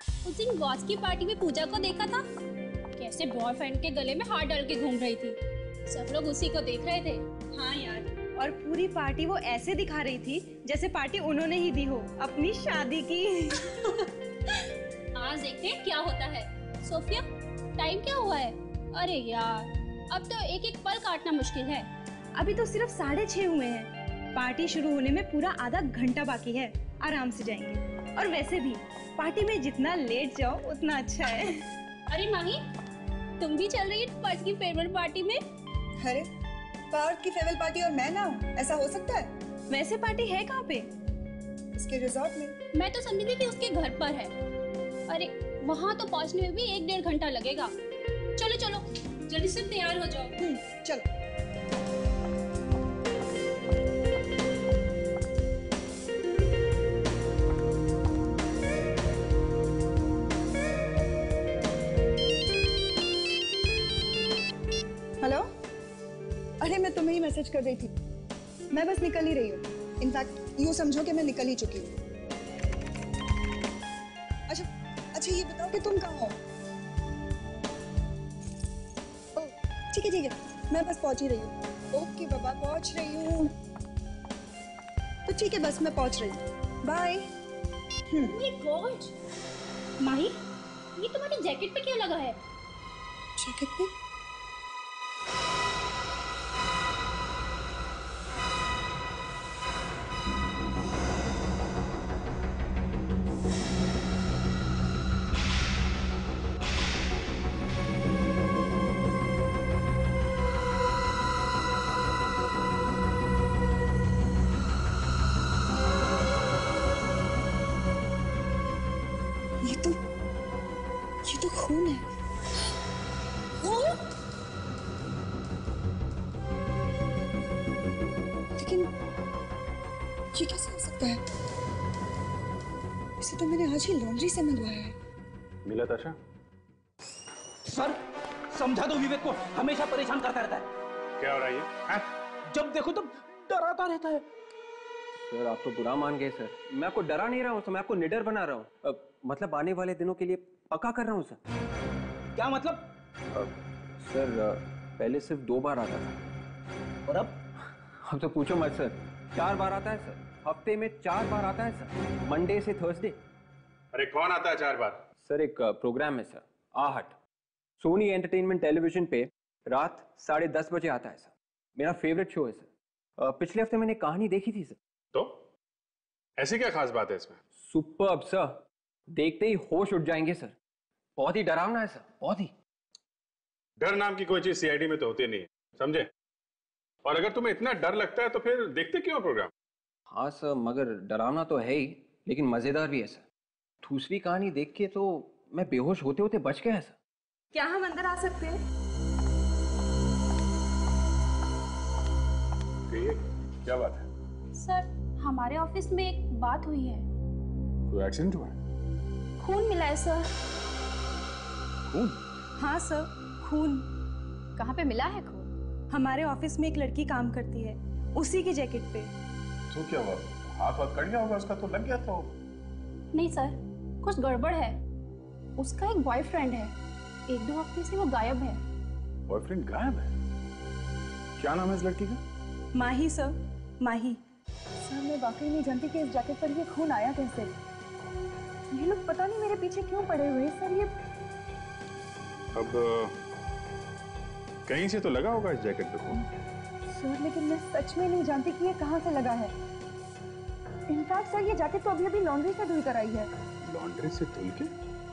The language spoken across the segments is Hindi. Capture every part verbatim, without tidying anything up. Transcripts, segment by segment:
उस दिन बॉस की पार्टी में पूजा को देखा था, कैसे बॉयफ्रेंड के गले में हाथ डाल के घूम रही थी। सब लोग उसी को देख रहे थे। हाँ यार, और पूरी पार्टी वो ऐसे दिखा रही थी जैसे पार्टी उन्होंने ही दी हो अपनी शादी की। आज देखते हैं क्या होता है। सोफिया, टाइम क्या हुआ है? अरे यार, अब तो एक एक पल काटना मुश्किल है। अभी तो सिर्फ साढ़े छह हुए हैं। पार्टी शुरू होने में पूरा आधा घंटा बाकी है। आराम से जाएंगे। और वैसे भी पार्टी में जितना लेट जाओ उतना अच्छा है। अरे माही, तुम भी चल रही है पार्थ की फेयरवेल पार्टी में? अरे पार्थ की फेयरवेल पार्टी और मैं ना हूँ, ऐसा हो सकता है? वैसे पार्टी है कहाँ पे? उसके रिजॉर्ट में। मैं तो समझी थी कि उसके घर पर है। अरे वहाँ तो पहुँचने में भी एक डेढ़ घंटा लगेगा। चलो चलो जल्दी से तैयार हो जाओ। हम्म, चलो। हेलो, अरे मैं तुम्हें ही मैसेज कर रही थी। मैं बस निकल ही रही हूँ। इनफैक्ट यूँ समझो कि मैं निकल ही चुकी हूँ। अच्छा अच्छा ये बताओ कि तुम कहाँ हो? ओह ठीक है ठीक है, मैं बस पहुँच ही रही हूँ। ओके बाबा, पहुँच रही हूँ। तो ठीक है, बस मैं पहुँच रही हूँ। बाय। गॉड माही, ये तुम्हारी जैकेट पे क्या लगा है? जैकेट पे? ये तो ये तो खून है। लेकिन ये कैसे हो सकता है? इसे तो मैंने आज ही लॉन्ड्री से मंगवाया है। मिला ताशा? सर समझा दो विवेक को, हमेशा परेशान करता रहता है। क्या हो रहा है ये? जब देखो तब डराता रहता है। सर आप तो बुरा मान गए सर। मैं आपको डरा नहीं रहा हूँ सर, मैं आपको निडर बना रहा हूँ। मतलब आने वाले दिनों के लिए पक्का कर रहा हूँ सर। क्या मतलब? आ, सर आ, पहले सिर्फ दो बार आता था और अब? अब तो पूछो मत सर, चार बार आता है सर। हफ्ते में चार बार आता है सर, मंडे से थर्सडे। अरे कौन आता है चार बार? सर एक प्रोग्राम है sir, Aahat, Sony entertainment television पे रात साढ़े दस बजे आता है सर। मेरा फेवरेट शो है सर। पिछले हफ्ते मैंने कहानी देखी थी सर। तो ऐसी क्या खास बात है इसमें? सुपर्ब सर, देखते ही होश उठ जाएंगे सर। बहुत ही डरावना है सर, बहुत ही। डर नाम की कोई चीज सी आई डी में तो होती नहीं है, समझे? और अगर तुम्हें इतना डर लगता है तो फिर देखते क्यों प्रोग्राम? हाँ सर, मगर डरावना तो है ही, लेकिन मजेदार भी है सर। दूसरी कहानी देख के तो मैं बेहोश होते होते बच गया सर। क्या हम अंदर आ सकते हैं? क्या बात है? सर हमारे ऑफिस में एक बात हुई है। कोई एक्सीडेंट हुआ है? खून मिला है सर। खून? हाँ सर, खून। कहाँ पे मिला है खून? हमारे ऑफिस में एक लड़की काम करती है, उसी की जैकेट पे। तो क्या हुआ? हाथ वाथ कट गया होगा उसका, तो लग गया तो? नहीं सर, कुछ गड़बड़ है। उसका एक बॉयफ्रेंड है, एक दो हफ्ते से वो गायब है। बॉयफ्रेंड गायब है? क्या नाम है इस लड़की का? माही सर, माही। सर मैं वाकई नहीं जानती कि इस जैकेट पर ये खून आया कैसे। ये लोग पता नहीं मेरे पीछे क्यों पड़े हुए हैं सर। ये अब कहीं से तो लगा होगा इस जैकेट पे खून। सर लेकिन मैं सच में नहीं जानती कि ये कहाँ से लगा है। इनफैक्ट सर ये जैकेट तो अभी अभी लॉन्ड्री से धुल कर आई है। लॉन्ड्री से धुल के?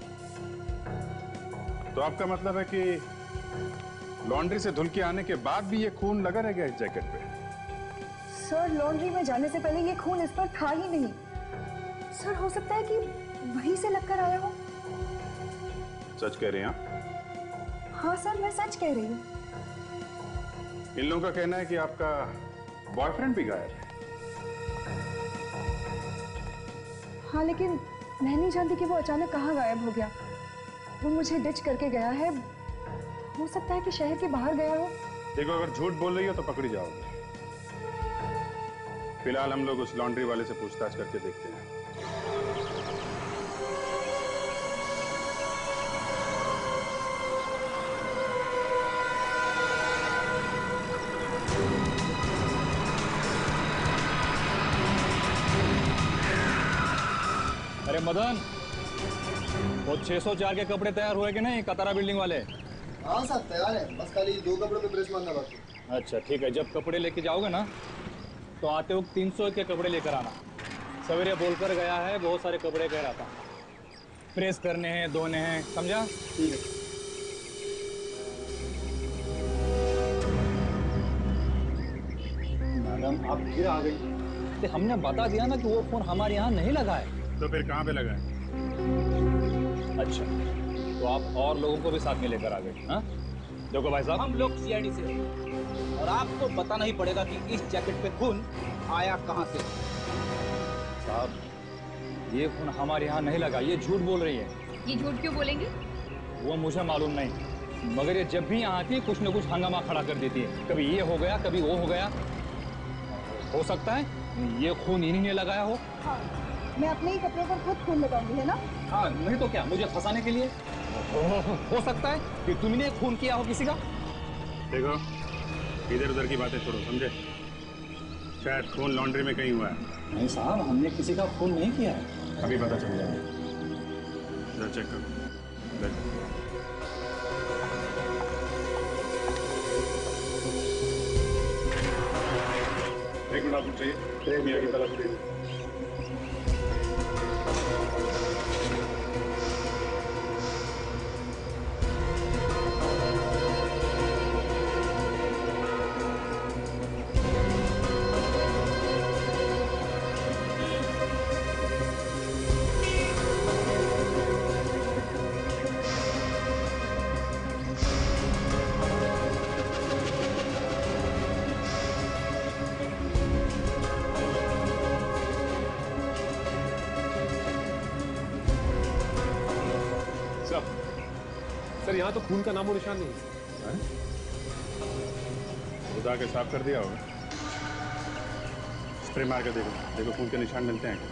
तो आपका मतलब है कि लॉन्ड्री से धुल के आने के बाद भी ये खून लगा रह गया इस जैकेट पे? सर लॉन्ड्री में जाने से पहले ये खून इस पर था ही नहीं। सर हो सकता है कि वहीं से लगकर आया हो। सच कह रहे हैं आप? हाँ सर मैं सच कह रही हूँ। इन लोगों का कहना है कि आपका बॉयफ्रेंड भी गायब है। हाँ लेकिन मैं नहीं जानती कि वो अचानक कहाँ गायब हो गया। वो मुझे डिच करके गया है। हो सकता है कि शहर के बाहर गया हो। देखो अगर झूठ बोल रही हो तो पकड़ी जाओगे। फिलहाल हम लोग उस लॉन्ड्री वाले से पूछताछ करके देखते हैं। अरे मदन, वो छह सौ चार के कपड़े तैयार हुए कि नहीं, कतारा बिल्डिंग वाले? हाँ साहब तैयार है, बस खाली दो कपड़ों पे प्रेस मारना बाकी। अच्छा ठीक है, जब कपड़े लेके जाओगे ना तो आते वक्त तीन सौ के कपड़े लेकर आना। सवेरे बोलकर गया है बहुत सारे कपड़े कह रहा था, प्रेस करने हैं, धोने हैं, समझा? ठीक है। मैडम आप फिर आ गई। तो हमने बता दिया ना कि वो फोन हमारे यहाँ नहीं लगा है। तो फिर कहाँ पे लगा है? अच्छा, तो आप और लोगों को भी साथ में लेकर आ गए? हाँ देखो भाई साहब, हम लोग सी आई डी से हैं और आपको बताना ही पड़ेगा कि इस जैकेट पे खून आया कहाँ से। साहब ये खून हमारे यहाँ नहीं लगा, ये झूठ बोल रही है। ये झूठ क्यों बोलेंगे? वो मुझे मालूम नहीं, मगर ये जब भी यहाँ आती है कुछ न कुछ हंगामा खड़ा कर देती है। कभी ये हो गया, कभी वो हो गया। हो सकता है ये खून इन्हीं ने लगाया हो। हाँ, मैं अपने ही कपड़ों पर खुद खून लगाऊंगी, है ना? हाँ, नहीं तो क्या, मुझे फंसाने के लिए। हो, हो, हो सकता है कि तुमने खून किया हो किसी का। देखो इधर उधर की बातें छोड़ो, समझे? शायद खून लॉन्ड्री में कहीं हुआ है। नहीं साहब, हमने किसी का खून नहीं किया है। अभी पता चल जाएगा, जरा चेक करो। एक मिनट आपको चाहिए, मियाँ की तलाश लीजिए। सर यहाँ तो खून का नामो निशान नहीं है। उठा के साफ कर दिया होगा। स्प्रे मार के देखो, देखो खून के निशान मिलते हैं।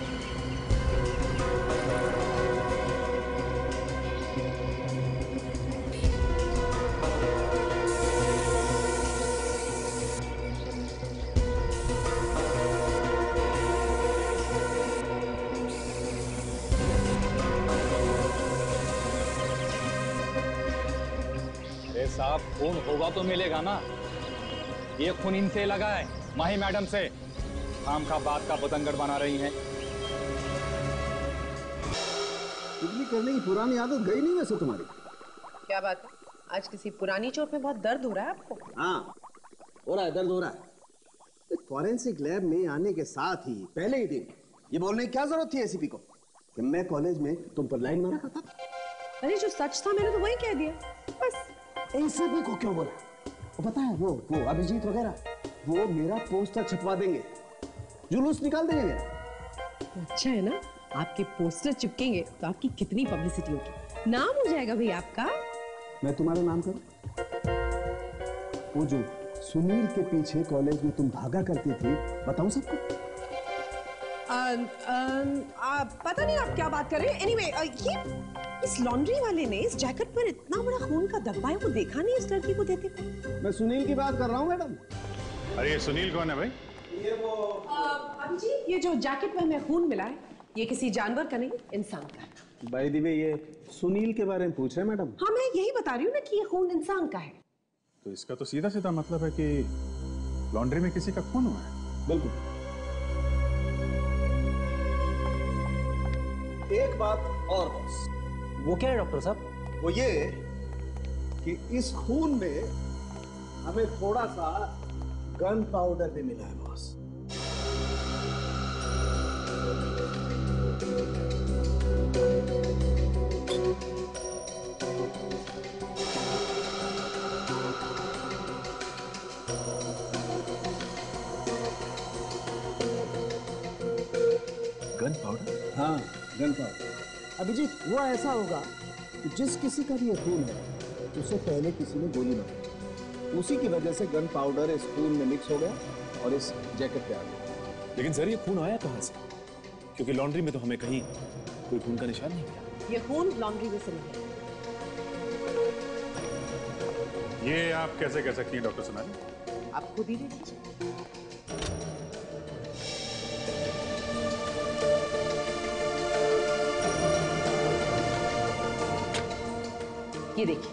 साहब खून होगा तो मिलेगा ना। ये खून इनसे लगा है, माही मैडम से। काम का बात का बतंगड़ बना रही हैं। चुगली करने की पुरानी आदत गई नहीं वैसे तुम्हारी। क्या बात है, आज किसी पुरानी चोट में बहुत दर्द हो रहा है आपको? हाँ हो रहा है, दर्द हो रहा है। फॉरेंसिक लैब में आने के साथ ही पहले ही दिन ये बोलने की क्या जरूरत थी एसीपी को कि मैं कॉलेज में तुम पर लाइन मारा करता था? अरे जो सच था मैंने तो वही कह दिया बस। एसीपी को क्यों बोला? वो पता है, वो वो अभिजीत वगैरह वो मेरा पोस्टर छपवा देंगे, जुलूस निकाल देंगे मेरा। अच्छा है ना, आपके पोस्टर चिपकेंगे तो आपकी कितनी पब्लिसिटी होगी, नाम हो जाएगा भाई आपका। मैं तुम्हारा नाम करूं? वो जो सुनील के पीछे कॉलेज में तुम भागा करती थी, बताऊं सबको? आ, आ, आ, पता नहीं आप क्या बात कर रहे हैं। एनीवे anyway, ये इस लॉन्ड्री वाले ने इस जैकेट पर इतना बड़ा खून का धब्बा है, वो देखा नहीं इस लड़की को देते थे। मैं सुनील की बात कर रहा हूँ मैडम। अरे ये सुनील कौन है भाई? ये वो अभिजीत, ये जो जैकेट पर हमें खून मिला है, ये किसी जानवर का नहीं, इंसान का है। बाय द वे ये सुनील के बारे में पूछ रहे हैं मैडम? हाँ मैं यही बता रही हूँ ना कि ये खून इंसान का है। तो इसका तो सीधा सीधा मतलब है कि लॉन्ड्री में किसी का खून हुआ है। बिल्कुल। एक बात और बॉस। वो क्या है डॉक्टर साहब? वो ये कि इस खून में हमें थोड़ा सा गन पाउडर भी मिला है बॉस। Gun powder? हाँ गन पाउडर। अभिजीत वो ऐसा होगा कि जिस किसी का भी ये खून है उससे पहले किसी ने गोली मारी, उसी की वजह से गन पाउडर इस खून में मिक्स हो गया और इस जैकेट पे आ गया। लेकिन सर ये खून आया कहाँ से? क्योंकि लॉन्ड्री में तो हमें कहीं कोई खून का निशान नहीं मिला। ये खून लॉन्ड्री में से नहीं है। ये आप कैसे कह सकती हैं डॉक्टर सोनाली? आप खुद ही देख लीजिए। ये देखिए,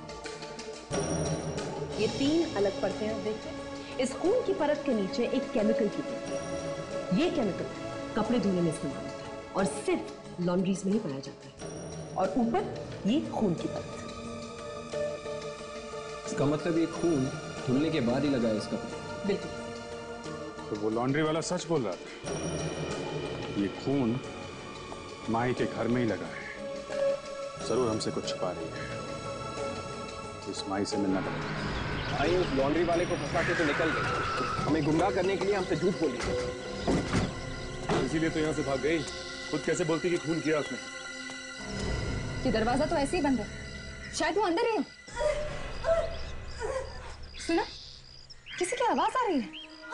ये तीन अलग परतें हैं, देखिए। इस खून की परत के नीचे एक केमिकल की परत है। ये केमिकल कपड़े धोने में इस्तेमाल होता है और सिर्फ लॉन्ड्रीज में ही पाया जाता है। और ऊपर ये खून की परत। इसका मतलब ये खून धुलने के बाद ही लगा है इसका कपड़े। बिल्कुल। तो वो लॉन्ड्री वाला सच बोल रहा था, ये खून माही के घर में ही लगा है। जरूर हमसे कुछ छुपा रही है। इस माही से मिलना पड़ेगा। माही उस लॉन्ड्री वाले को फंसा के तो निकल गई, हमें गुमराह करने के लिए हमसे झूठ बोली। इसीलिए तो यहाँ से भाग गई। खुद कैसे बोलती कि खून किया उसने? ये दरवाजा तो ऐसे ही बंद है, शायद वो अंदर ही है। सुना, किसी की आवाज आ रही है।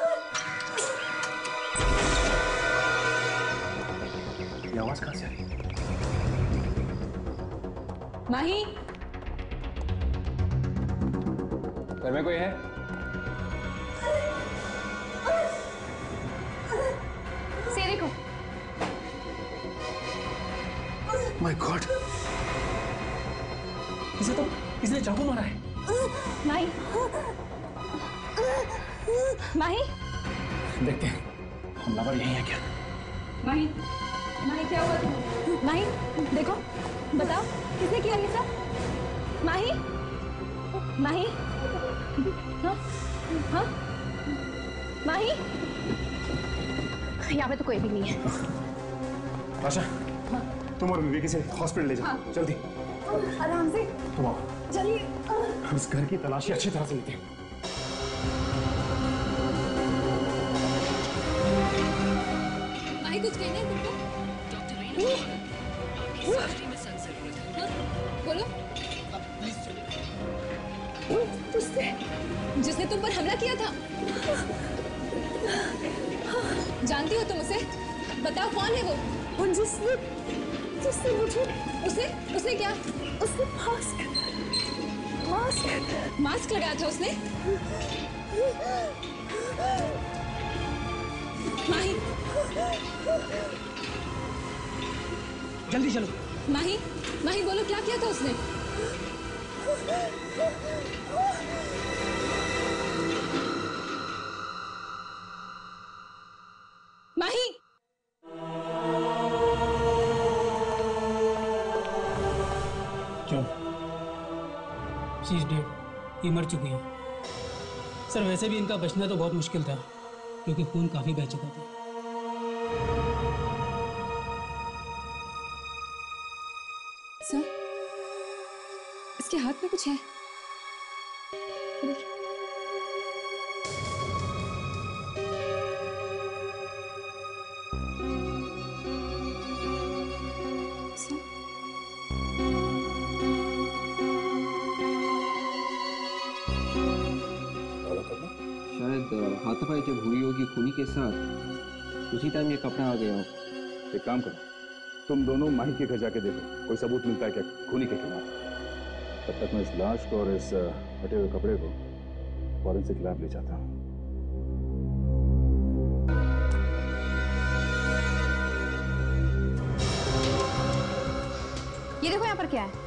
ये आवाज कहाँ से आ रही है? माही, घर में कोई है? से देखो। माय गॉड, इसे तो इसने चाकू मारा है। माही, माही, देखते हैं हमलावर यही है क्या। माही, माही क्या हुआ तुम्हें? माही देखो, बताओ किसने किया ये सब? माही, माही, हाँ, हाँ, माही, यहाँ पे तो कोई भी नहीं है। आशा, हाँ। तुम और विवेक से हॉस्पिटल ले जाओ। हाँ। जल्दी आराम से तुम आओ। चलिए। हम इस घर की तलाशी अच्छी तरह से लेते हैं। माही कुछ कहना है तुमको? बोलो। उसने जिसने तुम पर हमला किया था, जानती हो तुम उसे? बताओ कौन है वो? वो जिसने जिसने मुझे उसने उसने क्या? उसने मास्क मास्क मास्क लगाया था उसने? माही, जल्दी चलो। माही, माही बोलो क्या किया था उसने? माही, क्यों? शी इज डेड, ये मर चुकी है। सर वैसे भी इनका बचना तो बहुत मुश्किल था क्योंकि खून काफी बह चुका था। सर, इसके हाथ में कुछ है। शायद हाथापाई जब हुई होगी खूनी के साथ, उसी टाइम ये कपड़ा आ गया हो। एक काम करो, तुम दोनों माही के घर जाके देखो, कोई सबूत मिलता है क्या खूनी के खिलाफ। तब तक मैं इस लाश को और इस फटे हुए कपड़े को फॉरेंसिक लैब ले जाता हूँ। ये देखो यहाँ पर क्या है।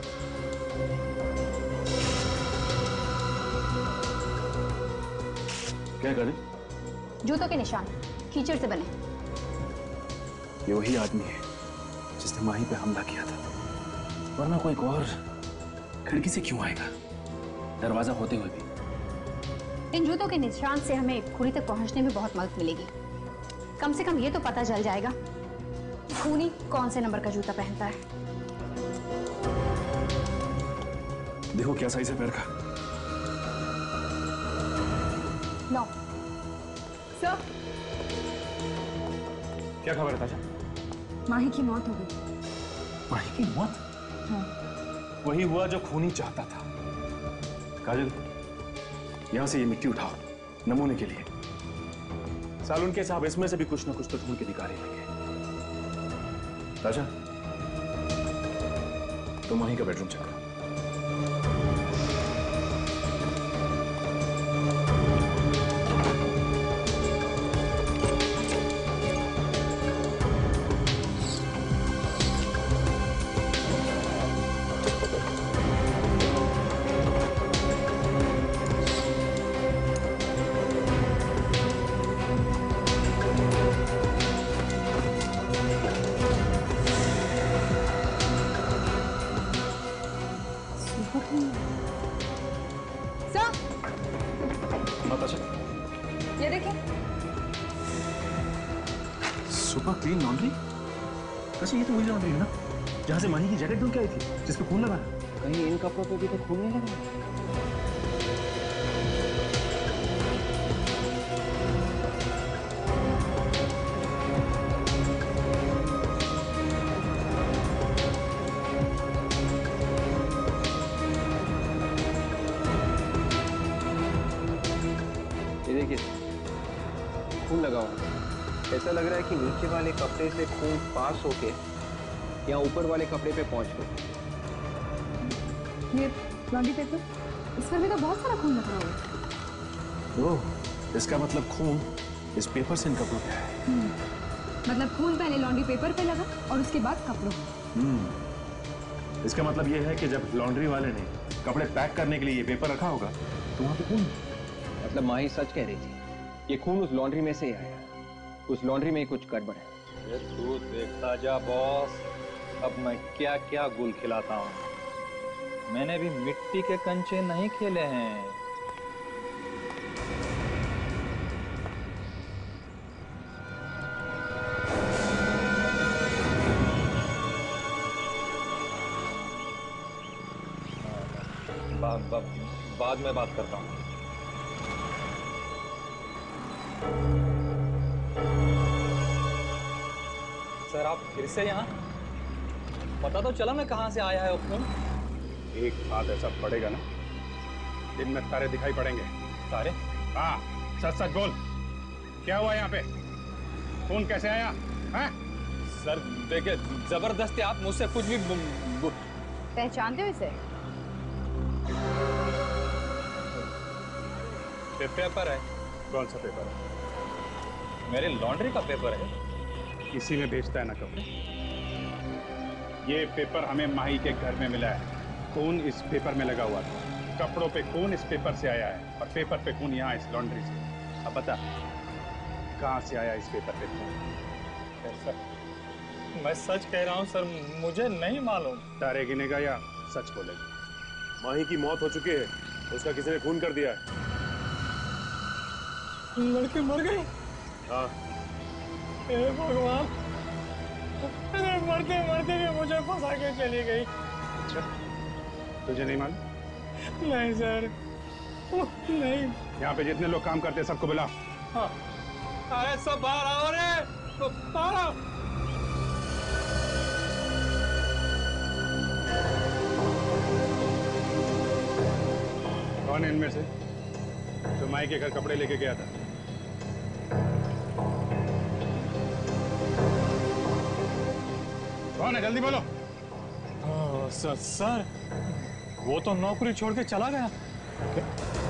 क्या करें? जूतों के निशान, कीचड़ से बने। ये वही आदमी है जिसने माही पे हमला किया था, वरना कोई और खिड़की से क्यों आएगा, दरवाजा होते हुए भी। इन जूतों के निशान से हमें खूनी तक पहुंचने में बहुत मदद मिलेगी। कम से कम ये तो पता चल जाएगा खूनी कौन से नंबर का जूता पहनता है। देखो क्या साइज है पैर का। नो सर, क्या खबर है ताशा? माही की मौत हो गई। माही की मौत? हाँ। वही हुआ जो खूनी चाहता था। काजल, यहां से ये मिट्टी उठाओ नमूने के लिए। सालून के साहब इसमें से भी कुछ ना कुछ तो ढूंढ के निकाले लेंगे। ताशा, तुम माही का बेडरूम चेक करो। Super clean laundry? वैसे ये तो वही लॉन्ड्री है ना जहाँ से माही की जैकेट धुल के आई थी, जिस पे खून लगा है। कहीं इन कपड़ों पे भी तो खून नहीं लगा? ये देखिए, खून लगा हुआ है। ऐसा लग रहा है कि नीचे वाले कपड़े से खून पास होके या ऊपर वाले कपड़े पे पहुंच गया। ये लॉन्ड्री पेपर, इस पर भी तो बहुत सारा खून लगा हुआ है। ओह, इसका मतलब खून इस पेपर से इन कपड़ों पे है। मतलब खून पहले लॉन्ड्री पेपर पे लगा और उसके बाद कपड़ों पे। हम्म। इसका मतलब ये है कि जब लॉन्ड्री वाले ने कपड़े पैक करने के लिए ये पेपर रखा होगा तो वहां पे खून। मतलब माही सच कह रही थी, ये खून उस लॉन्ड्री में से ही आया। उस लॉन्ड्री में ही कुछ गड़बड़ है। ये तू देखता जा बॉस, अब मैं क्या क्या गुल खिलाता हूँ। मैंने भी मिट्टी के कंचे नहीं खेले हैं। बा, बा, बाद में बात करता हूँ। सर आप फिर से यहाँ? पता तो चला मैं कहाँ से आया है वो खून। एक बात ऐसा पड़ेगा ना, दिन में तारे दिखाई पड़ेंगे। तारे? हाँ, सच सच बोल, क्या हुआ यहाँ पे? खून कैसे आया? हैं? सर देखिए, जबरदस्ती आप मुझसे कुछ भी पहचानते हो इसे? पे, पेपर है। कौन सा पेपर है? मेरे लॉन्ड्री का पेपर है। किसी ने बेचता है ना कपड़े। ये पेपर हमें माही के घर में मिला है। खून इस पेपर में लगा हुआ था, कपड़ों पे खून इस पेपर से आया है और पेपर पे खून यहाँ इस लॉन्ड्री से। अब बता, कहाँ से आया इस पेपर पे खून? सर मैं सच कह रहा हूँ सर, मुझे नहीं मालूम। तारे गिनेगा या सच बोलेगा? माही की मौत हो चुकी है, उसका किसी ने खून कर दिया है। लड़की मर गई? हाँ। हे भगवान, मरते मरते भी मुझे फंसा के चली गई। तुझे नहीं मालूम? नहीं सर, नहीं। यहाँ पे जितने लोग काम करते हैं सबको बुला। हाँ, अरे सब बाहर आओ रे, बाहर आओ। कौन है इनमें से जो माई के घर कपड़े लेके गया था? कौन है, जल्दी बोलो। ओ, सर सर वो तो नौकरी छोड़ के चला गया। क्या?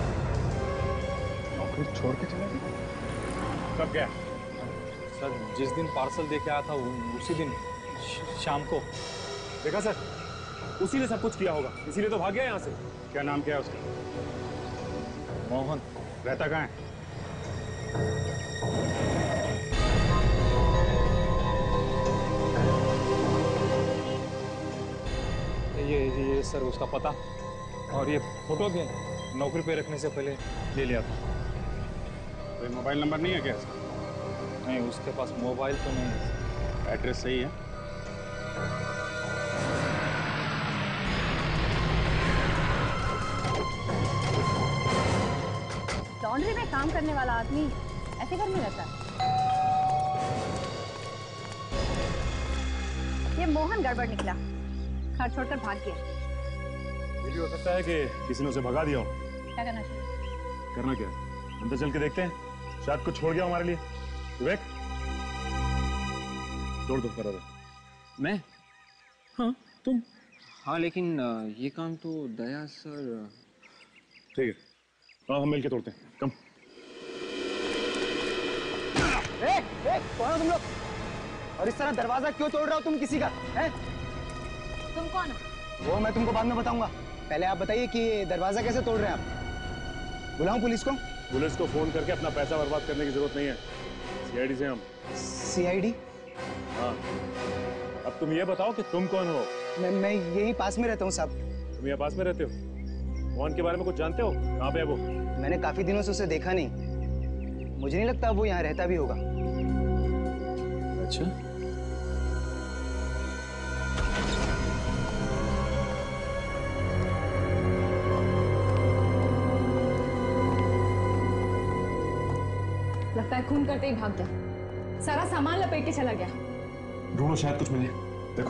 नौकरी छोड़ के चला गया? कब गया? सर जिस दिन पार्सल देके आया था उसी दिन शाम को। देखा सर, उसी ने सब कुछ किया होगा, इसीलिए तो भाग गया यहाँ से। क्या नाम क्या है उसका? मोहन। रहता कहाँ है? ये ये सर उसका पता और ये फोटो भी नौकरी पे रखने से पहले ले लिया था। कोई मोबाइल नंबर नहीं है क्या इसका? नहीं, उसके पास मोबाइल तो नहीं है। एड्रेस सही है? लॉन्ड्री में काम करने वाला आदमी ऐसे घर में रहता है? ये मोहन गड़बड़ निकला, घर छोड़कर भाग गया। ये भी हो सकता है कि किसी ने उसे भगा दिया हो। क्या करना चाहिए? करना क्या है, अंदर चल के देखते हैं, शायद कुछ छोड़ गया हमारे लिए। विवेक, छोड़ दो करा दो। मैं? हाँ तुम। हाँ लेकिन ये काम तो दया सर। ठीक है, हाँ हम मिलके तोड़ते हैं। कम। ए, ए, कौन हो तुम लोग? और इस तरह दरवाजा क्यों तोड़ रहे हो तुम किसी का? हैं? तुम कौन हो? वो मैं तुमको बाद में बताऊंगा। पहले आप बताइए कि दरवाजा कैसे तोड़ रहे हैं आप? बुलाऊं पुलिस को? पुलिस को फोन करके अपना पैसा बर्बाद करने की जरूरत नहीं है। सी आई डी से हम। C I D? हाँ। अब तुम ये बताओ कि तुम कौन हो? मैं मैं यहीं पास में रहता हूँ साहब। तुम यहाँ पास में रहते हो? मोहन के बारे में कुछ जानते हो? कहाँ पे है वो? मैंने काफी दिनों से उसे देखा नहीं, मुझे नहीं लगता वो यहाँ रहता भी होगा। अच्छा, लगता है खून करते ही भाग गया, सारा सामान लपेट के चला गया। ढूंढो, शायद कुछ मिले। देखो,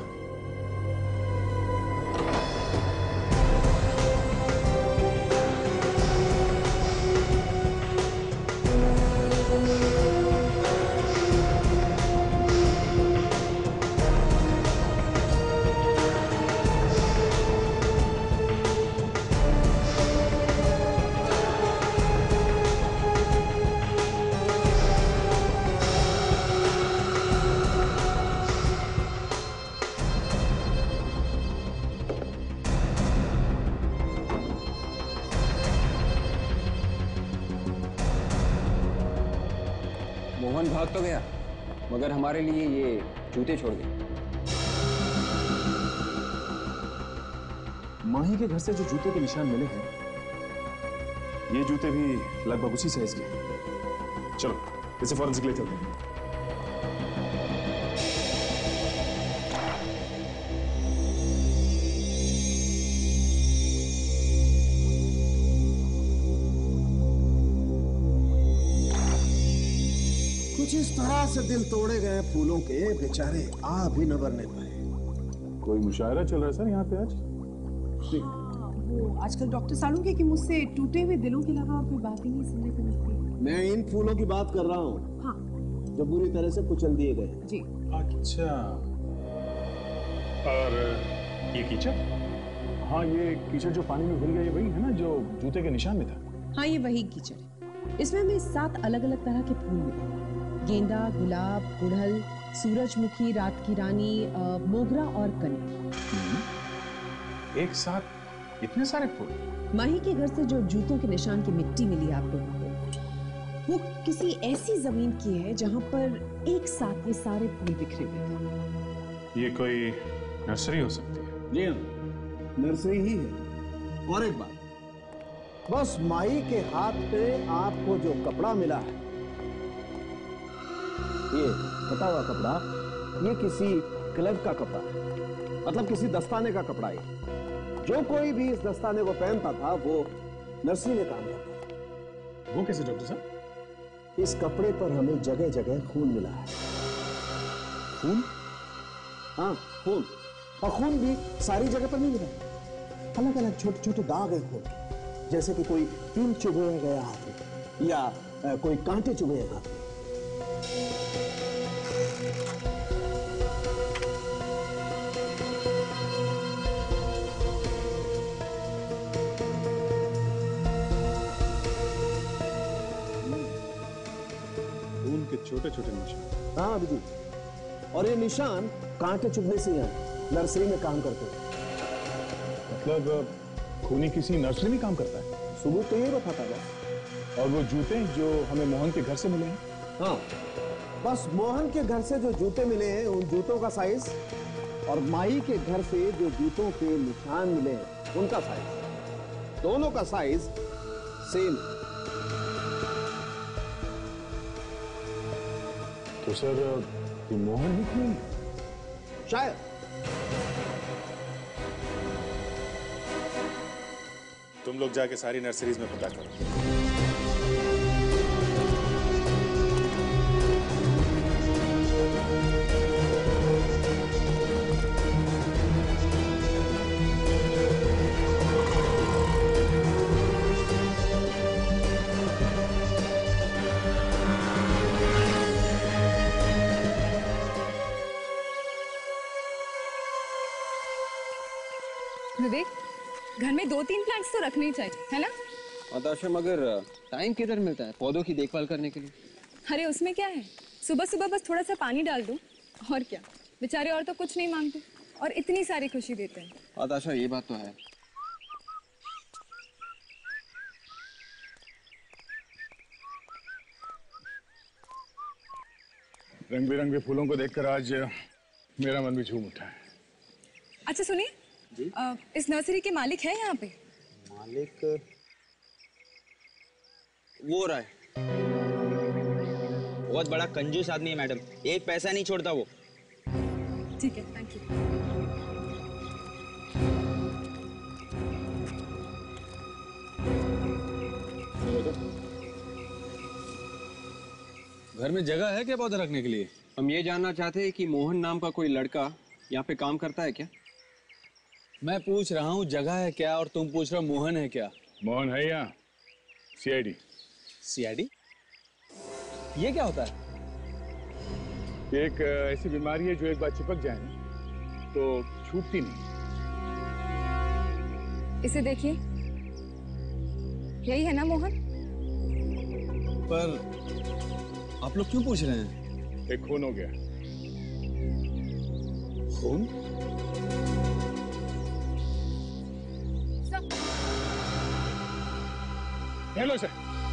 मोहन भाग तो गया, मगर हमारे लिए ये जूते छोड़ गए। माही के घर से जो जूते के निशान मिले हैं, ये जूते भी लगभग उसी साइज के हैं। चलो इसे फॉरेंसिक ले चलते हैं। कुछ इस तरह से दिल तोड़े गए फूलों के बेचारे आ भी न भरने पाए। कोई मुशायरा चल रहा है सर यहाँ पे आज? वो आजकल डॉक्टर सालू के कि मुझसे टूटे हुए दिलों के अलावा और कोई बात ही नहीं सुनने को मिलती। मैं इन फूलों की बात कर रहा हूँ, हाँ, जो बुरी तरह से कुचल दिए गए। जी। अच्छा, और ये कीचड़? हाँ, ये कीचड़ जो पानी में घुल गया, ये वही है ना जो जूते के निशान में था? हाँ, ये वही कीचड़ है। इसमें हमें सात अलग अलग तरह के फूल मिले, गेंदा, गुलाब, गुड़हल, सूरजमुखी, रात की रानी, मोगरा और कनेर। एक साथ इतने सारे फूल? माही के घर से जो जूतों के निशान की मिट्टी मिली आप लोगों को, वो किसी ऐसी जमीन की है जहां पर एक साथ ये सारे फूल बिखरे हुए थे। ये कोई नर्सरी हो सकती है? जी हाँ, नर्सरी ही है। और एक बात, बस माही के हाथ पे आपको जो कपड़ा मिला है, ये कटा हुआ कपड़ा, ये किसी क्लब का कपड़ा है, मतलब किसी दस्ताने का कपड़ा है। जो कोई भी इस दस्ताने को पहनता था वो नर्सरी में काम करता था। वो कैसे डॉक्टर साहब? इस कपड़े पर हमें जगह जगह खून मिला है। खून? हाँ, खून। और खून भी सारी जगह पर नहीं मिला, अलग अलग छोटे छोटे दाग है खून, जैसे कि कोई तीर चुभे गया हाथ में या आ, कोई कांटे चुभे हाथ में। खून के छोटे छोटे निशान? हाँ अभिजीत, और ये निशान कांटे चुभने से यहाँ नर्सरी में काम करते हैं। मतलब खूनी किसी नर्सरी में काम करता है? सबूत तो ये बताता बस। और वो जूते जो हमें मोहन के घर से मिले हैं? हाँ, बस मोहन के घर से जो जूते मिले हैं उन जूतों का साइज और माही के घर से जो जूतों के निशान मिले हैं उनका साइज, दोनों का साइज सेम। तो सर ये मोहन ही खूनी है? शायद। तुम लोग जाके सारी नर्सरीज में पता करो। विवेक, घर में दो तीन प्लांट्स तो रखने ही चाहिए, है ना? आदर्शा, मगर टाइम किधर मिलता है पौधों की देखभाल करने के लिए? अरे उसमें क्या है, सुबह सुबह बस थोड़ा सा पानी डाल दूं, और क्या। बेचारे और तो कुछ नहीं मांगते और इतनी सारी खुशी देते हैं। आदर्शा, ये बात तो है। रंग बिरंगे फूलों को देखकर आज मेरा मन भी झूम उठा है। अच्छा सुनिए, इस नर्सरी के मालिक है यहाँ पे? मालिक वो रहा है। बहुत बड़ा कंजूस आदमी है मैडम, एक पैसा नहीं छोड़ता वो। ठीक है, थैंक यू। घर में जगह है क्या पौधे रखने के लिए? हम ये जानना चाहते हैं कि मोहन नाम का कोई लड़का यहाँ पे काम करता है क्या? मैं पूछ रहा हूँ जगह है क्या, और तुम पूछ रहे हो मोहन है क्या? मोहन है यहाँ, सी I D. C I D? ये क्या होता है? एक ऐसी बीमारी है जो एक बार चिपक जाए ना तो छूटती नहीं। इसे देखिए, यही है ना मोहन? पर आप लोग क्यों पूछ रहे हैं? एक खून हो गया। खून? Hello sir.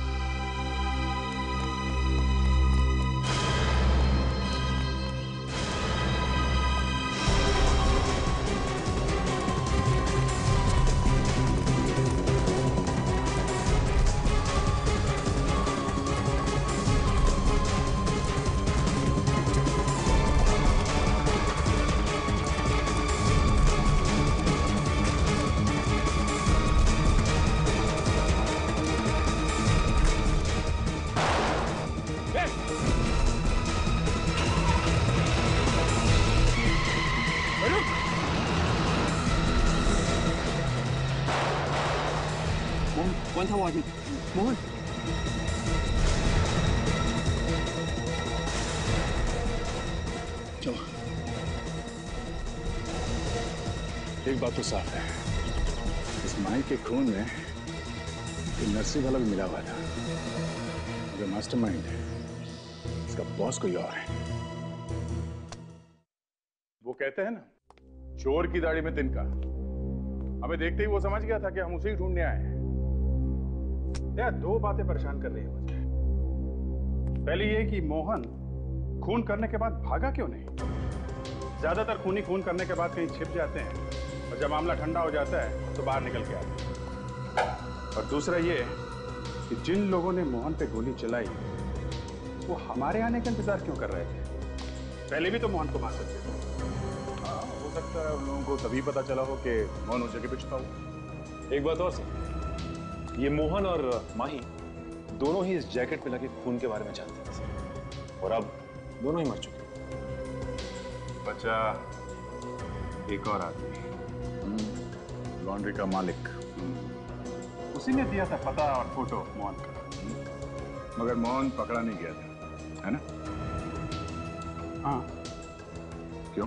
कौन था वो आदमी? मोहन? चलो, एक बात तो साफ है, इस माई के खून में एक नर्सी वाला भी मिला हुआ था। मगर मास्टरमाइंड इसका बॉस कोई और है। वो कहते हैं ना, चोर की दाढ़ी में तिनका। हमें देखते ही वो समझ गया था कि हम उसे ही ढूंढने आए हैं। यार, दो बातें परेशान कर रही है मुझे। पहली ये कि मोहन खून करने के बाद भागा क्यों नहीं? ज्यादातर खूनी खून करने के बाद कहीं छिप जाते हैं और जब मामला ठंडा हो जाता है तो बाहर निकल के आते हैं। और दूसरा ये कि जिन लोगों ने मोहन पे गोली चलाई वो हमारे आने का इंतजार क्यों कर रहे थे? पहले भी तो मोहन को मार सकते थे। हाँ, हो सकता है उन लोगों को तभी पता चला हो कि मोहन उस जगह पे छुपा हुआ। एक बात और सर, ये मोहन और माही दोनों ही इस जैकेट पे लगे खून के बारे में जानते थे और अब दोनों ही मर चुके हैं। बचा एक और आदमी, लॉन्ड्री का मालिक। उसी ने दिया था पता और फोटो मोहन का, मगर मोहन पकड़ा नहीं गया था, है ना? हाँ। क्यों?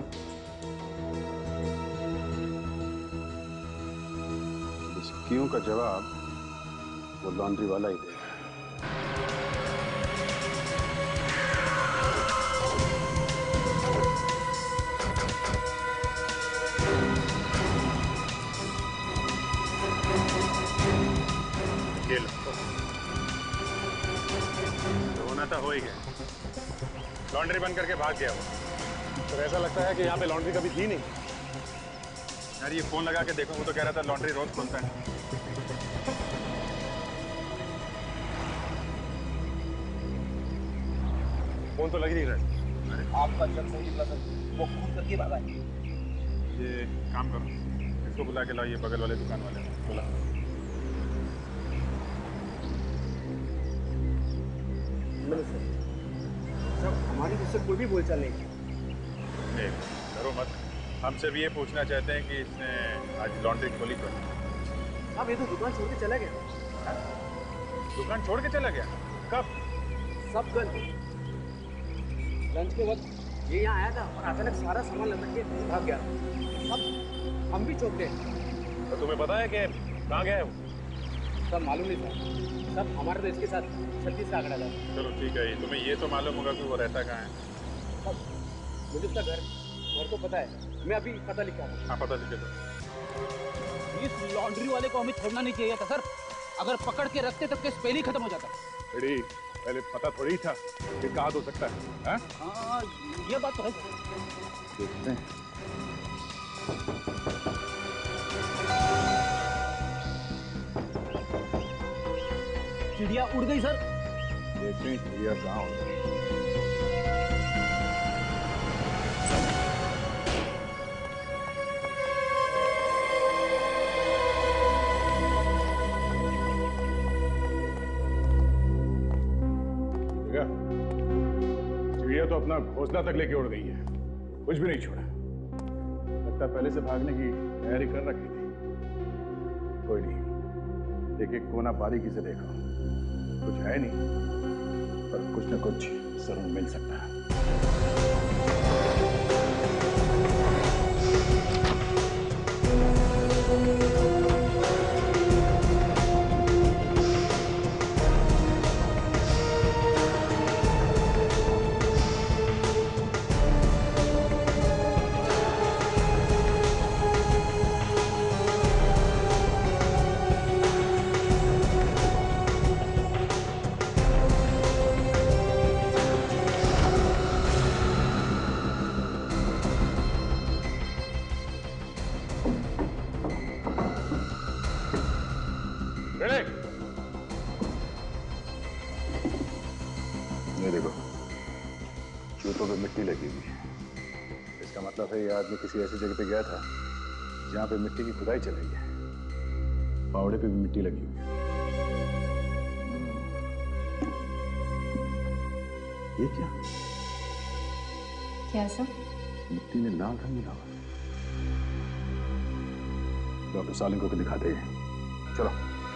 इस क्यों का जवाब वो लॉन्ड्री वाला ही देगा। ये लो, होना तो हो ही गया। लॉन्ड्री बंद करके भाग गया वो। तो ऐसा लगता है कि यहाँ पे लॉन्ड्री कभी थी नहीं। यार, ये फोन लगा के देखो, वो तो कह रहा था लॉन्ड्री रोज खुलता है। फोन तो लग ही नहीं रहा है। आपका जब फोन निकला था वो फोन करके भागा है। ये काम करो, इसको बुला के लाओ, ये बगल वाले दुकान वाले बुला। सर, हमारी इससे कोई भी बोलचाल नहीं। नहीं करो मत, हम सिर्फ ये पूछना चाहते हैं कि इसने आज लॉन्ड्री खोली क्यों? अब ये तो दुकान छोड़ के चला गया। हा? दुकान छोड़ के चला गया? कब? सब कल लंच के वक्त ये यहाँ आया था और अचानक सारा सामान लटक के भाग गया। अब हम भी चौंक गए। तो तुम्हें पता है कि कहाँ गया है वो? सब मालूम नहीं था। सब हमारे तो इसके साथ छत्तीस का आंकड़ा था। चलो ठीक है, तुम्हें ये तो मालूम होगा कि वो रहता कहाँ है? सब मुझे उसका घर घर तो पता है। मैं अभी पता लिखा था। हाँ, पता लिखे दो। इस लॉन्ड्री वाले को हमें छोड़ना नहीं चाहिए था सर। अगर पकड़ के रखते तो केस पहले ही खत्म हो जाता। रेडी, पहले पता थोड़ी था कि कहाँ हो सकता है। हाँ? हाँ, ये बात तो है। देखते हैं। चिड़िया उड़ गई सर। देखते हैं चिड़िया कहाँ हो। अपना घोंसला तक लेके उड़ गई है, कुछ भी नहीं छोड़ा। लगता पहले से भागने की तैयारी कर रखी थी। कोई नहीं, एक एक कोना बारीकी से देखा, कुछ है नहीं, पर कुछ न कुछ जरूर मिल सकता है। ये देखो, जूतों पे मिट्टी लगी हुई है। इसका मतलब है ये आदमी किसी ऐसी जगह पे गया था जहां पे मिट्टी की खुदाई चल रही है। फावड़े पे भी मिट्टी लगी हुई है। ये क्या क्या सर? मिट्टी में लाल रंग मिला हुआ। डॉक्टर सालिम को दिखाते हैं, चलो।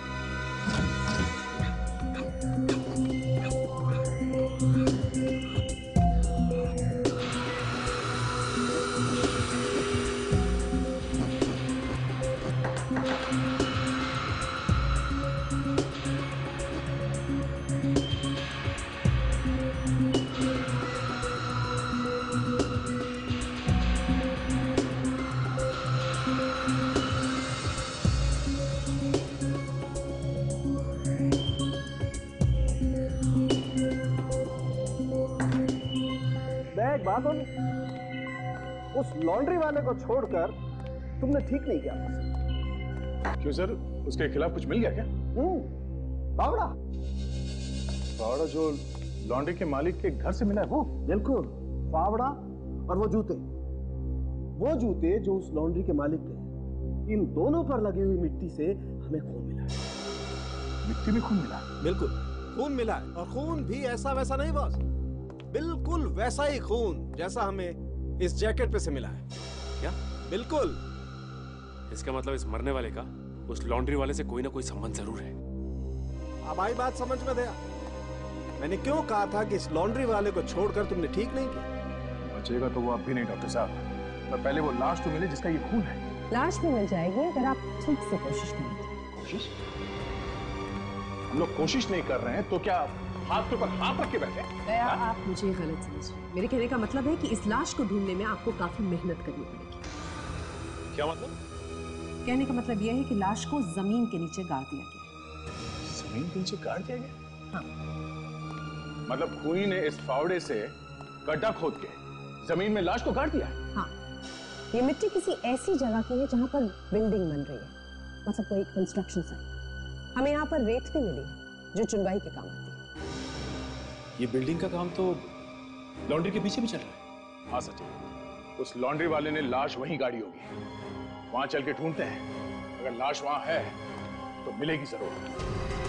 एक बात होनी, उस लॉन्ड्री वाले को छोड़कर तुमने ठीक नहीं किया। क्यों सर, उसके खिलाफ कुछ मिल गया क्या? हम्म, फावड़ा। फावड़ा जो लॉन्ड्री के मालिक के घर से मिला है वो? बिल्कुल, फावड़ा और वो जूते, वो जूते जो उस लॉन्ड्री के मालिक के, इन दोनों पर लगी हुई मिट्टी से हमें खून मिला है। मिट्टी में खून मिला? बिल्कुल, खून मिला है, और खून भी ऐसा वैसा नहीं बॉस, बिल्कुल वैसा ही खून जैसा हमें इस जैकेट पे से मिला है। क्या? बिल्कुल। इसका मतलब इस मरने वाले का उस लॉन्ड्री वाले से कोई ना कोई संबंध जरूर है। अब आई बात समझ में दया। मैंने क्यों कहा था कि इस लॉन्ड्री वाले को छोड़कर तुमने ठीक नहीं किया? बचेगा तो वो अब भी नहीं डॉक्टर साहब, पर पहले वो लाश तो मिले जिसका ये खून है। लाश भी मिल जाएगी अगर आप ठीक से कोशिश करें। कोशिश? हम लोग कोशिश नहीं कर रहे हैं तो क्या हाथ के ऊपर हाथ रख के बैठे? दया, आप मुझे गलत समझे। मेरे कहने का मतलब है कि इस लाश को ढूंढने में आपको काफी मेहनत करनी पड़ेगी। क्या मतलब? कहने का मतलब यह है कि लाश को जमीन के नीचे गाड़ दिया गया। जमीन के नीचे गाड़ दिया गया? हाँ। मतलब खूनी ने इस फावड़े से गड्ढा खोद के जमीन में लाश को गाड़ दिया है? हाँ। ये मिट्टी किसी ऐसी जगह की है जहाँ पर बिल्डिंग बन रही है, मतलब कोई कंस्ट्रक्शन साइट। हमें यहाँ पर रेत भी मिली जो चुनवाई के काम आती है। ये बिल्डिंग का काम तो लॉन्ड्री के पीछे भी चल रहा है। हाँ सचिन, उस लॉन्ड्री वाले ने लाश वहीं गाड़ी होगी। वहां चल के ढूंढते हैं, अगर लाश वहां है तो मिलेगी जरूर।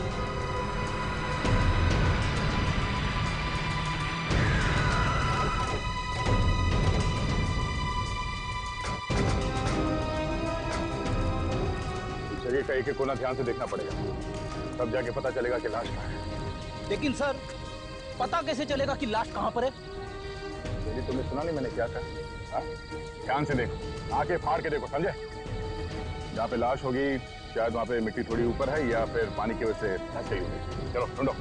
जगह का एक एक कोना ध्यान से देखना पड़ेगा, तब जाके पता चलेगा कि लाश कहाँ है। लेकिन सर, पता कैसे चलेगा कि लाश कहाँ पर है? यदि तुमने सुना नहीं मैंने क्या था? हाँ? ध्यान से देखो, आंखें फाड़ के देखो, समझे? जहाँ पे लाश होगी शायद वहाँ पे मिट्टी थोड़ी ऊपर है या फिर पानी की वजह से धंस गई होगी। चलो ढूंढो।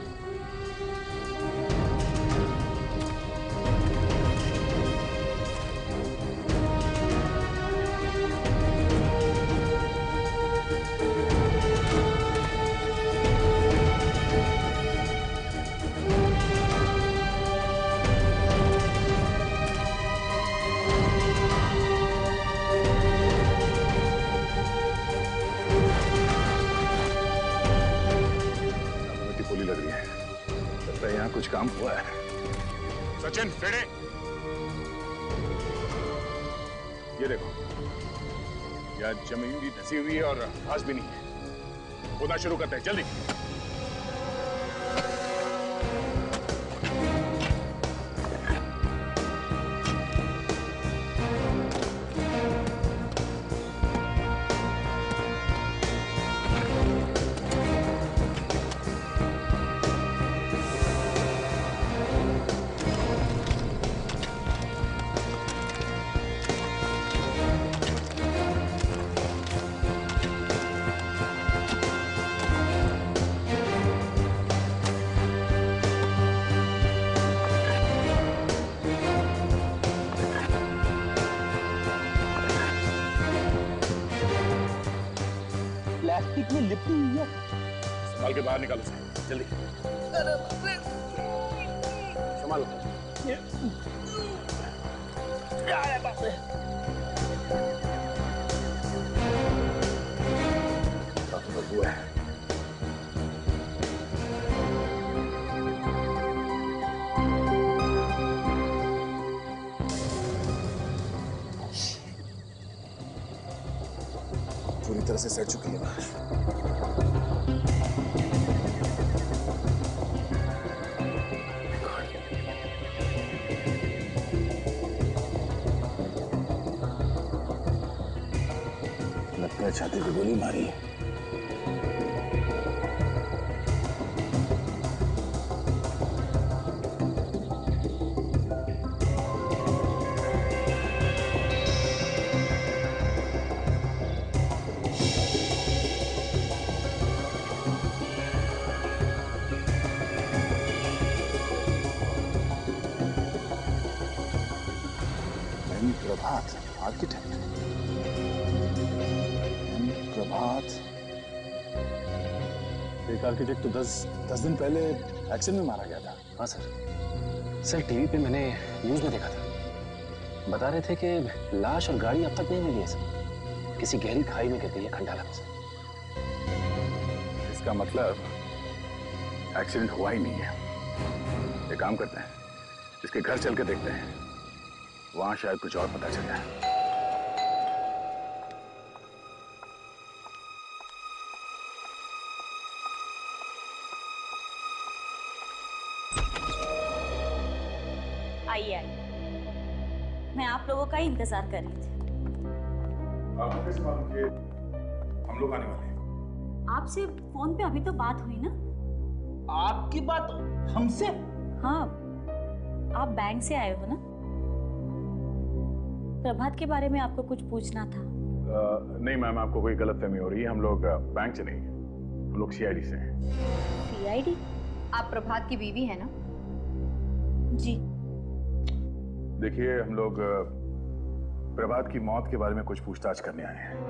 कुछ काम हुआ है। सचिन फेड़े, ये देखो, यह जमीन भी धसी हुई है और घास भी नहीं है। खोदना शुरू करते हैं, जल्दी। इतनी लिपटी हुई है। संभाल के बाहर निकालो सर, जल्दी। संभालो। अरे बाप रे। काफी बदबू है। पूरी तरह से सड़ चुकी है। लगता है छाती पे गोली मारी है। प्रभात आर्किटेक्ट प्रभात एक आर्किटेक्ट तो दस दस दिन पहले एक्सीडेंट में मारा गया था। हाँ सर, सर टीवी पे मैंने न्यूज में देखा था, बता रहे थे कि लाश और गाड़ी अब तक नहीं मिली है सर, किसी गहरी खाई में गिर गई है खंडाला में सर। इसका मतलब एक्सीडेंट हुआ ही नहीं है। एक काम करते हैं, इसके घर चल के देखते हैं, वहां शायद कुछ और पता चल जाए। आइए आइए, मैं आप लोगों का ही इंतजार कर रही थी। आपको कैसे मालूम कि हम लोग आने वाले हैं? आपसे फोन पे अभी तो बात हुई ना। आपकी बात हमसे? हाँ, आप बैंक से आए हो ना। प्रभात के बारे में आपको कुछ पूछना था। आ, नहीं मैम, आपको कोई गलतफहमी हो रही है। हम लोग बैंक से नहीं, हम लोग सी आई डी से हैं। C I D? आप प्रभात की बीवी है ना? जी। देखिए, हम लोग प्रभात की मौत के बारे में कुछ पूछताछ करने आए हैं।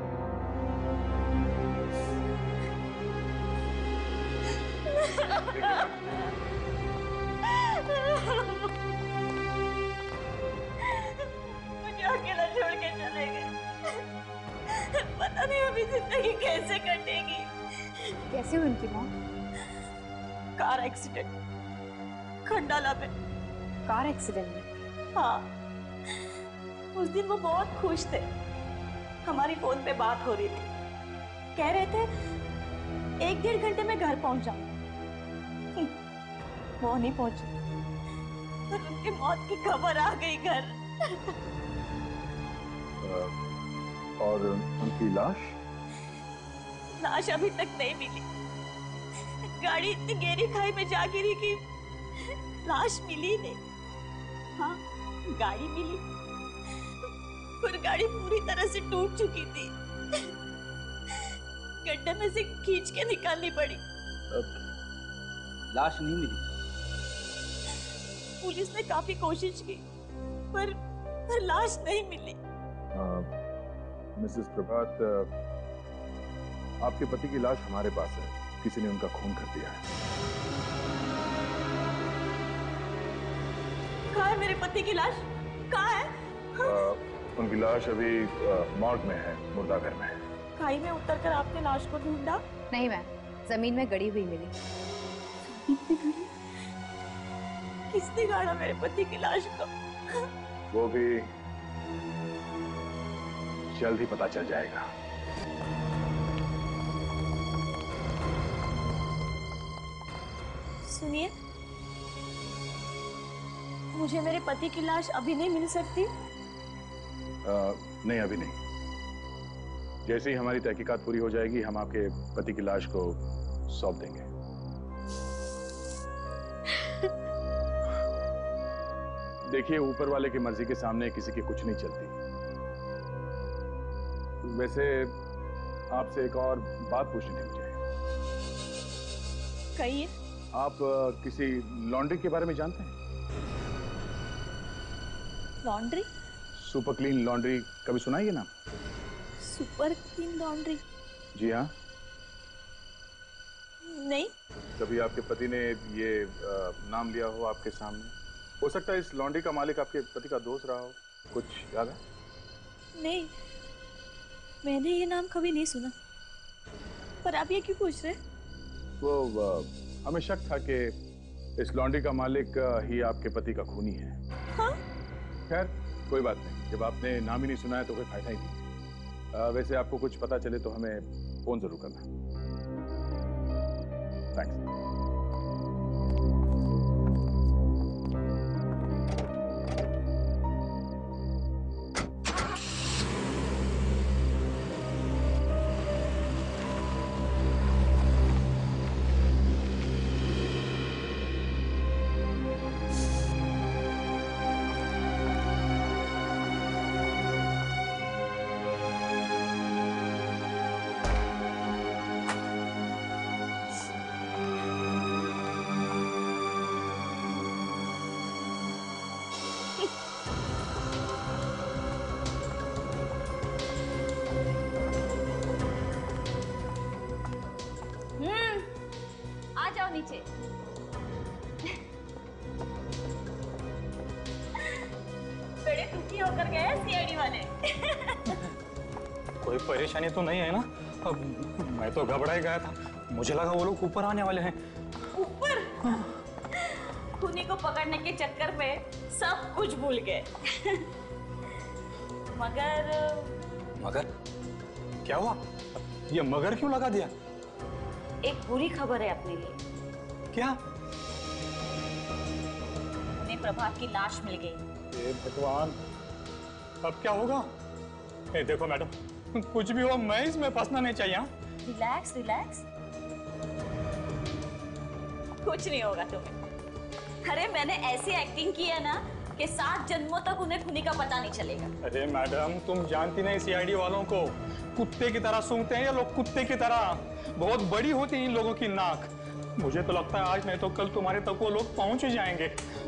मुझे अकेला छोड़ के चले गए। पता नहीं अभी जिंदगी कैसे कटेगी। कैसे हुई उनकी मौत? कार एक्सीडेंट, खंडाला में। कार एक्सीडेंट में? हाँ, उस दिन वो बहुत खुश थे, हमारी फोन पे बात हो रही थी। कह रहे थे एक डेढ़ घंटे में घर पहुंच जाऊंगा। वो नहीं पहुंचे, पर उनकी मौत की खबर आ गई घर। और उनकी लाश? लाश अभी तक नहीं मिली। गाड़ी इतनी गहरी खाई में जा गिरी कि लाश मिली नहीं। हाँ, गाड़ी मिली, पर गाड़ी पूरी तरह से टूट चुकी थी। गड्ढे में से खींच के निकालनी पड़ी। लाश नहीं मिली? पुलिस ने काफी कोशिश की, पर, पर लाश नहीं मिली। मिसेस प्रभात, आपके पति की लाश हमारे पास है। किसी ने उनका खून कर दिया है। कहाँ है मेरे पति की लाश? कहाँ है? आ, उनकी लाश अभी मॉर्ग में है, मुर्दाघर में है। खाई में उतरकर आपने लाश को ढूंढा? नहीं मैम, जमीन में गड़ी हुई मिली। किसने गाड़ा मेरे पति की लाश को? वो भी जल्द ही पता चल जाएगा। सुनिए, मुझे मेरे पति की लाश अभी नहीं मिल सकती? आ, नहीं, अभी नहीं। जैसे ही हमारी तहकीकात पूरी हो जाएगी, हम आपके पति की लाश को सौंप देंगे। देखिए, ऊपर वाले की मर्जी के सामने किसी की कुछ नहीं चलती। वैसे आपसे एक और बात पूछनी थी मुझे। कहिए। आप आ, किसी लॉन्ड्री के बारे में जानते हैं? लॉन्ड्री? सुपर क्लीन लॉन्ड्री, कभी सुना है ये नाम? Super clean laundry? जी हाँ, नहीं। कभी आपके पति ने ये नाम लिया हो आपके सामने? हो सकता है इस लॉन्ड्री का मालिक आपके पति का दोस्त रहा हो, कुछ याद है? नहीं, मैंने ये नाम कभी नहीं सुना। पर आप ये क्यों पूछ रहे? वो हमें शक था कि इस लॉन्ड्री का मालिक ही आपके पति का खूनी है। हाँ? खैर कोई बात नहीं, जब आपने नाम ही नहीं सुना है तो कोई फायदा ही नहीं। आ, वैसे आपको कुछ पता चले तो हमें फोन जरूर करना। थैंक्स। नीचे। बड़े दुखी होकर गए सी आई डी वाले। कोई परेशानी तो नहीं है ना? अब मैं तो घबरा ही गया था, मुझे लगा वो लोग ऊपर आने वाले हैं। ऊपर? खूनी को पकड़ने के चक्कर में सब कुछ भूल गए। मगर मगर क्या हुआ? ये मगर क्यों लगा दिया? एक बुरी खबर है अपने लिए। क्या? उन्हें प्रभात की लाश मिल गई। हे भगवान, अब क्या होगा? ए, देखो मैडम, कुछ भी हो मैं इसमें फंसना नहीं चाहिए। रिलैक्स रिलैक्स, कुछ नहीं होगा तुम्हें। अरे मैंने ऐसी एक्टिंग की है ना कि सात जन्मों तक उन्हें खूनी का पता नहीं चलेगा। अरे मैडम, तुम जानती नहीं सी आई डी वालों को, कुत्ते की तरह सूंघते हैं ये लोग, कुत्ते की तरह। बहुत बड़ी होती है इन लोगों की नाक। मुझे तो लगता है आज नहीं तो कल तुम्हारे तक वो लोग पहुंच ही जाएंगे।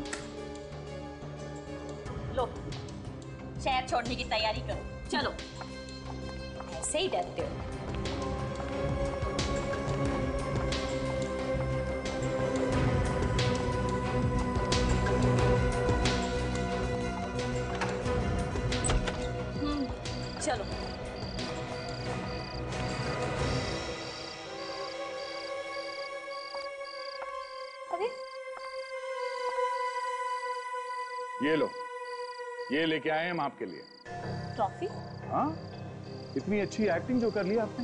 लो, शहर छोड़ने की तैयारी करो, चलो। ऐसे ही डरते हो। हम्म, चलो। अरे ये लो, ये लेके आए हम आपके लिए। ट्रॉफी? हाँ, इतनी अच्छी एक्टिंग जो कर ली आपने।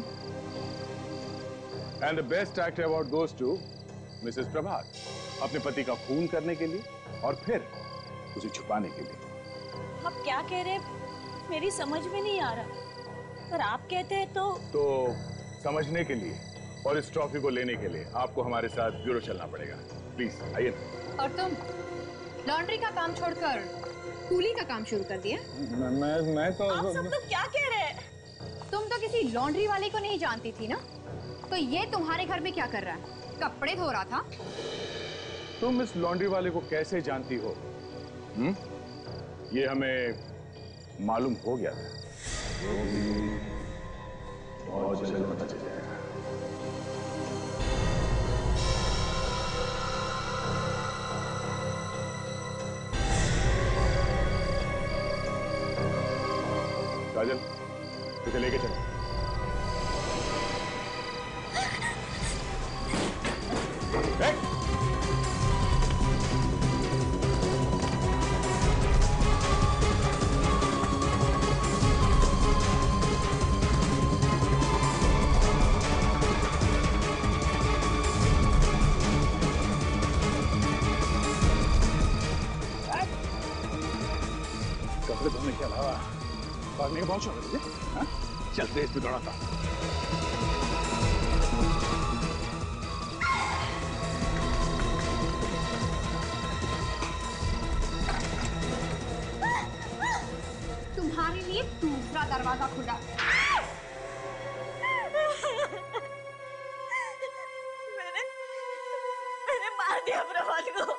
And the best actor award goes to Mrs Prabhat, अपने पति का खून करने के लिए और फिर उसे छुपाने के लिए। आप क्या कह रहे हैं? मेरी समझ में नहीं आ रहा। पर आप कहते हैं तो तो समझने के लिए और इस ट्रॉफी को लेने के लिए आपको हमारे साथ ब्यूरो चलना पड़ेगा। प्लीज आइए। और तुम लॉन्ड्री का काम छोड़कर कूली का काम शुरू कर दिया? मैं मैं तो आप सब लोग क्या कह रहे हैं? तुम तो किसी लॉन्ड्री वाले को नहीं जानती थी ना, तो ये तुम्हारे घर में क्या कर रहा है? कपड़े धो रहा था? तुम इस लॉन्ड्री वाले को कैसे जानती हो? हम्म? ये हमें मालूम हो गया था। बहुत जल्द पता चल जाएगा। काजल, इसे लेके चलो। कपड़े धोने के अलावा भागने का बहुत शौक है तुझे? हाँ? चल तेज पे दौड़ाता। तुम्हारे लिए दूसरा दरवाजा खुला। मैंने मैंने मार दिया प्रभात को।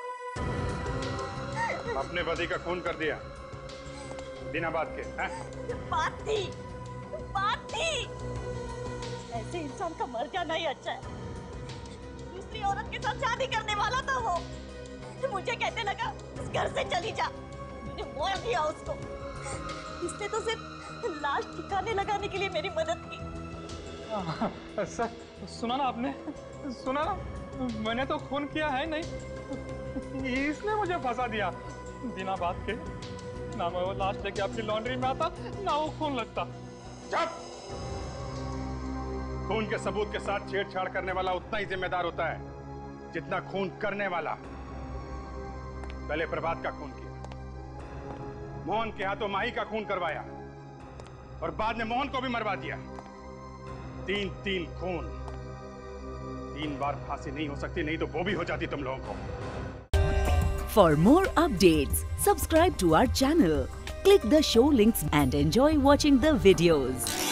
अपने पति का खून कर दिया बिना बात के? हैं? बात थी, बात थी। ऐसे इंसान का मर जाना ही अच्छा है। दूसरी औरत के साथ शादी करने वाला था वो। मुझे कहने लगा इस घर से चली जा, मैंने मार दिया उसको। इसने तो सिर्फ लाश ठिकाने लगाने के लिए मेरी मदद की। सर सुना ना आपने, सुना ना, मैंने तो खून किया है नहीं, इसने मुझे फंसा दिया बिना बात के। ना मैं वो लाश लेके आपकी लॉन्ड्री में आता, ना वो खून लगता। चुप! खून के सबूत के साथ छेड़छाड़ करने वाला उतना ही जिम्मेदार होता है जितना खून करने वाला। पहले प्रभात का खून किया, मोहन के हाथों माही का खून करवाया और बाद में मोहन को भी मरवा दिया। तीन तीन खून, तीन बार फांसी नहीं हो सकती, नहीं तो वो भी हो जाती तुम लोगों को। For more updates, subscribe to our channel, click the show links and enjoy watching the videos.